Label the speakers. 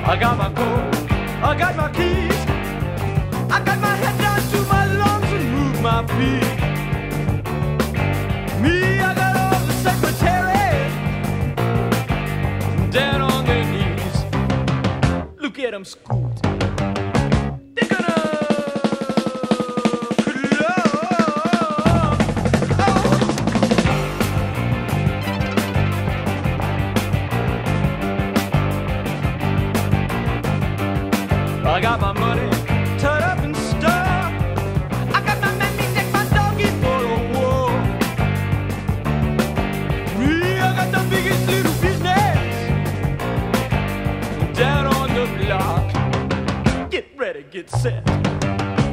Speaker 1: I got my coat, I got my keys, I got my head down to my lungs and move my feet. Me, I got all the secretaries down on their knees. Look at them scoot. They're gonna I got my money tied up and stuff. I got my man, me take my doggy for a walk. Me, I got the biggest little business down on the block. Get ready, get set.